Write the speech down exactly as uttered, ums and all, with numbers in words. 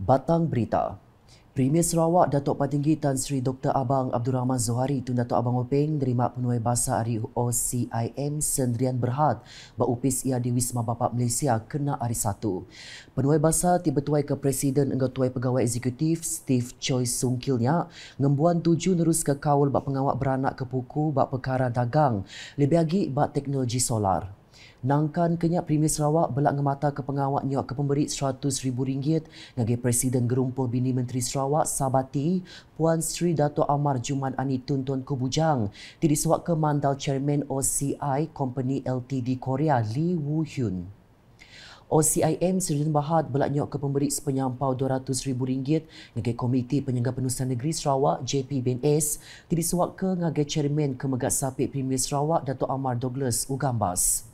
Batang Berita. Premier Sarawak Datuk Patinggi Tan Sri Doktor Abang Abdul Rahman Zohari Tun Datuk Abang Openg nerima penuai bahasa hari O C I M Sendirian Berhad berupis ia di Wisma Bapak Malaysia kena hari Sabtu. Penuai bahasa tiba-tuai ke Presiden Enggetuai Pegawai Eksekutif Steve Choi Sungkilnya ngembuan tuju nerus ke kaul bak pengawak beranak ke puku bak perkara dagang lebih lagi bak teknologi solar. Nangkan kenyak Premier Sarawak belak ngemata ke pengawak nyok ke pemberi seratus ribu ringgit ngagi Presiden Gerumpul Bini Menteri Sarawak Sabati Puan Sri Dato' Amar Juman Ani Tun Tuan Kubujang didisuak ke mandal Chairman O C I Company L T D Korea Lee Woo Hyun. O C I M Sdn Bhd belak nyok ke pemberi sepenyampau dua ratus ribu ringgit ngagi Komiti Penyangga Penulisan Negeri Sarawak J P B N S didisuak ke ngagi Chairman Kemegat Sapit Premier Sarawak Dato' Amar Douglas Ugambas.